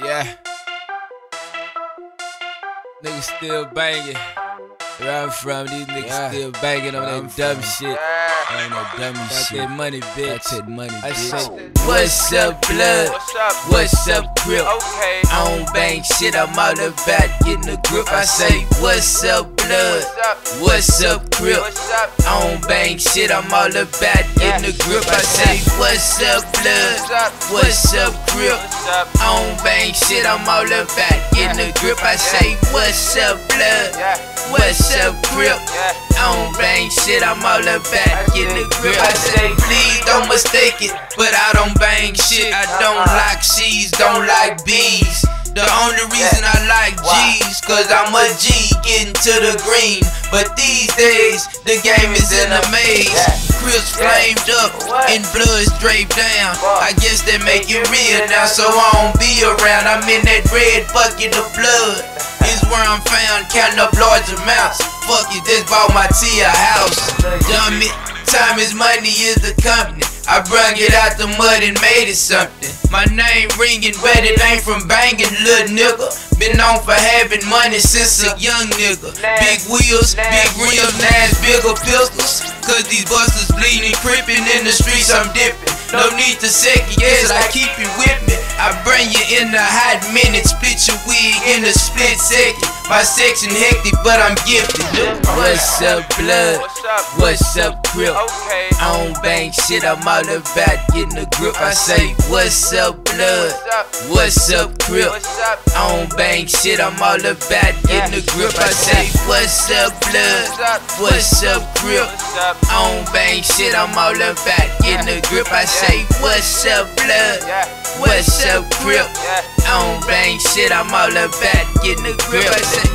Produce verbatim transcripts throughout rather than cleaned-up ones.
Yeah. Niggas still banging. Where I'm from, these niggas yeah. still banging on that dumb shit. Yeah. Ain't no dummy Got shit. That money, bitch. Got that money, I bitch. say, what's up, blood? What's up? What's up, grip? Okay. I don't bang shit, I'm all about getting the grip. I say, what's up, blood? What's up, grip? What's up? I don't bang shit, I'm all about getting the grip. I say, what's up, blood? What's up, grip? What's up? I don't bang shit, I'm all about getting the grip. I say, what's up, blood? Yeah. What's up, grip? Yeah. I don't bang shit, I'm all about getting the grip. I say, please don't mistake it, but I don't bang shit. I don't like C's, don't like B's. The only reason I like G's, cause I'm a G getting to the green. But these days, the game is in a maze. Crips flamed up and blood straight down. I guess they make it real now, so I don't be around. I'm in that red bucket of blood. Is where I'm found, counting up large amounts. Fuck it, just bought my T a house. Dummy, time is money is the company. I brung it out the mud and made it something. My name ringing, but it ain't from banging, little nigga. Been known for having money since a young nigga. Big wheels, big rims, nice bigger pistols. Cause these busters bleeding, crippin' in the streets, I'm dipping. No need to second guess, I keep it with me. I bring you in a hot minute, split your wig in a split second. My section hectic, but I'm gifted. What's up, blood? What's up, grip? Okay. I don't bang shit, I'm all about getting the grip. I say, what's up, blood? What's up, grip? What's up? I don't bang shit, I'm all about getting the grip. I say, what's up, blood? What's up, grip? What's up? I don't bang shit, I'm all about getting the grip. I say, what's up, blood? Yeah. What's up, grip? Yeah. I don't bang shit, I'm all about getting the grip. I say,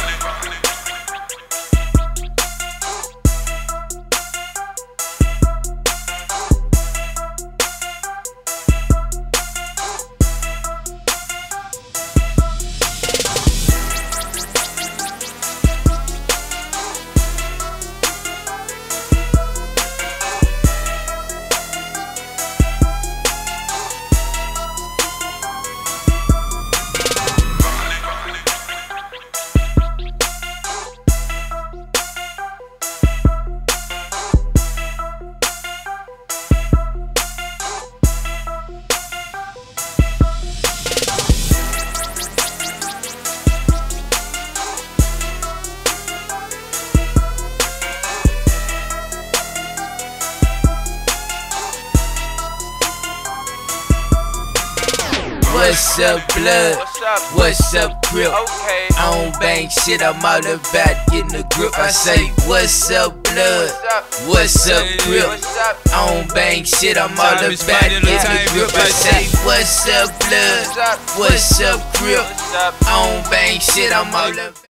what's up, blood? What's up? What's up, grip? Okay. I don't bang shit, I'm all about getting the grip. I say, what's up, blood? What's up, grip? What's up? I don't bang shit, I'm all about getting the grip. I say, what's up, blood? What's up, grip? What's up? I don't bang shit, I'm all about